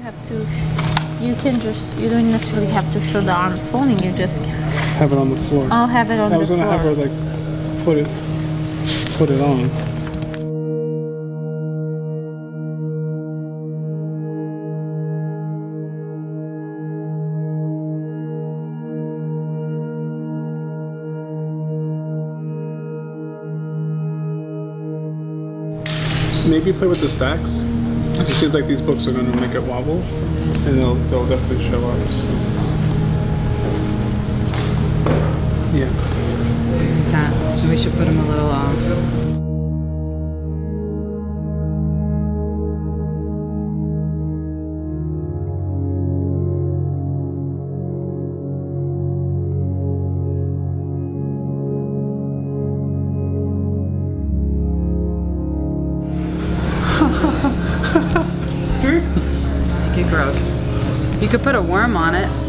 have to. You can just. You don't necessarily have to show the unfolding. You just have it on the floor. I'll have it on the floor. I was gonna have her like put it on. Maybe play with the stacks. It seems like these books are going to make it wobble, and they'll definitely show up. So. Yeah. Like that. So we should put them a little off. Make it gross. You could put a worm on it.